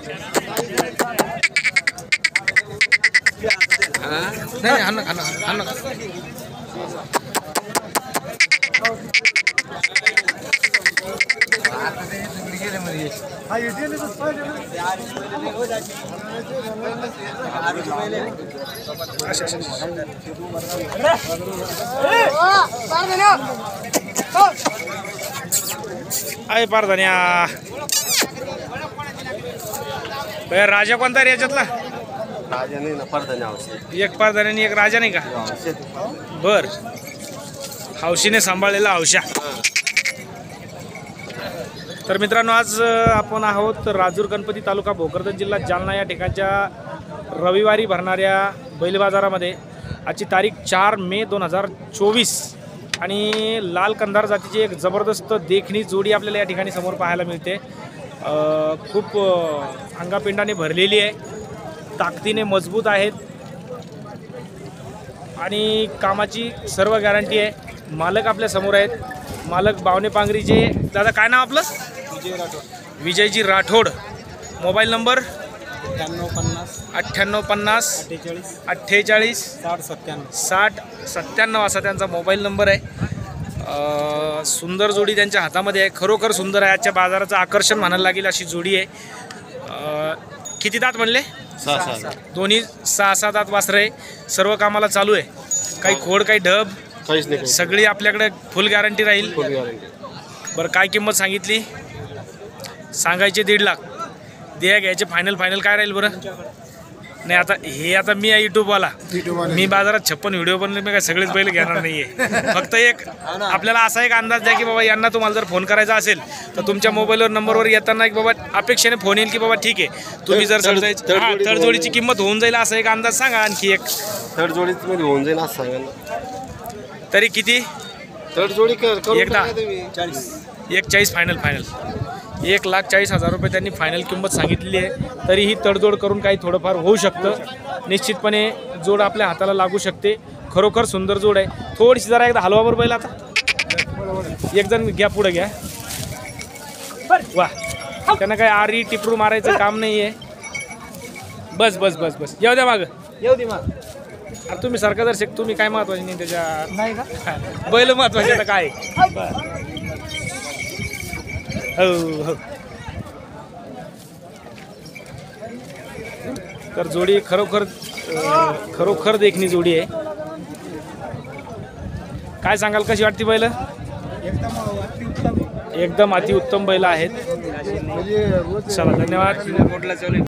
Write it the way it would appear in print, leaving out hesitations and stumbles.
आहे पारधन्या राजा कोणता रे याच्यातला? राजा नाही ना, पारधन्या हौशी. एक पारधन्याने एक राजा नाही का? बर, हौशीने सांभाळलेला हौशा. तर मित्रांनो, आज आपण आहोत राजूर गणपती तालुका भोकरदन जिल्हा जालना या ठिकाणच्या रविवारी भरणाऱ्या बैल बाजारामध्ये. आजची तारीख 4 मे 2024 आणि लाल कंधार जातीची एक जबरदस्त देखणी जोडी आपल्याला या ठिकाणी समोर पाहायला मिळते. खूप अंगापिंडाने भरलेली आहे, ताकदीने मजबूत आहेत आणि कामाची सर्व गॅरंटी आहे. मालक आपल्या समोर आहेत, मालक बावणे पांगरीचे. दादा काय नाव आपलं? विजयजी राठोड. मोबाईल नंबर 9850 48 60 असा त्यांचा मोबाईल नंबर आहे. सुंदर जोडी त्यांच्या हातामध्ये आहे, खरोखर सुंदर आहे. आजच्या बाजाराचं आकर्षण म्हणायला लागेल अशी जोडी आहे. किती दात म्हणले? 6 दोन्ही 6 दात वासरं आहे. सर्व कामाला चालू आहे, काही खोड काही ढब काहीच नाही, सगळी आपल्याकडे फुल गॅरंटी राहील. Full guarantee. बरं, काय किंमत सांगितली? सांगायचे 1.5 लाख. द्या घ्यायचे फायनल काय राहील बरं? नाही आता मी आहे यूट्यूबवाला, मी बाजारात 56 व्हिडिओ बनले, मी काय सगळेच बैल घेणार नाहीये. फक्त एक आपल्याला असा एक अंदाज द्या की बाबा यांना तुम्हाला जर फोन करायचा असेल तर तुमच्या मोबाईलवर नंबरवर येताना की बाबा अपेक्षेने फोन येईल की बाबा ठीक आहे तुम्ही जर समजायचं तडजोडीची किंमत होऊन जाईल असा एक अंदाज सांगा. आणखी एक तडजोडीत मध्ये होऊन जाईल असं सांगा ना. तरी किती? तडजोडी एकदा 1.40 फायनल 1,40,000 रुपये त्यांनी फायनल किंमत सांगितलेली आहे. तरीही तडजोड करून काही थोडंफार होऊ शकतं. निश्चितपणे जोड आपल्या हाताला लागू शकते. खरोखर सुंदर जोड आहे. थोडीशी जरा एकदा हलवा बरं बैल. आता एक जण घ्या, पुढे घ्या. वा, त्यांना काही आरी टिपरू मारायचं काम नाही आहे. बस येऊ द्या मागं, येऊ दे माग. अरे तुम्ही सारखं जर तुम्ही काय महत्वाचे नाही त्याच्या नाही का? बैल महत्वाचे आता काय? हो. तर जोडी खरोखर देखणी जोडी आहे. काय सांगाल, कशी वाटते बैल? एकदम अतिउत्तम बैल आहेत. चला, धन्यवाद.